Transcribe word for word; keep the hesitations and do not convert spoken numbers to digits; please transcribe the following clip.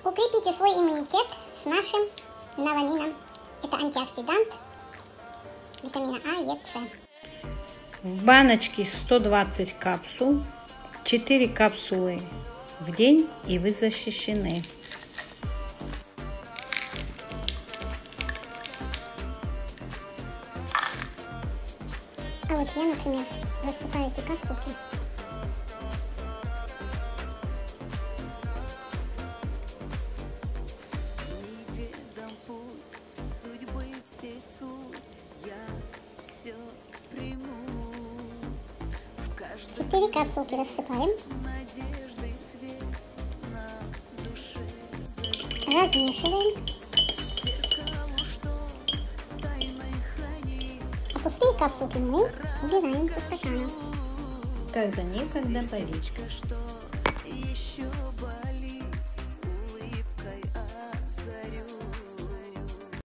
Укрепите свой иммунитет с нашим новамином. Это антиоксидант витамина А, Е, С. В баночке сто двадцать капсул, четыре капсулы в день, и вы защищены. А вот я, например, рассыпаю эти капсулки. Четыре капсулки рассыпаем. Размешиваем. А пустые капсулки мы убираем со стакана. Когда некогда полить.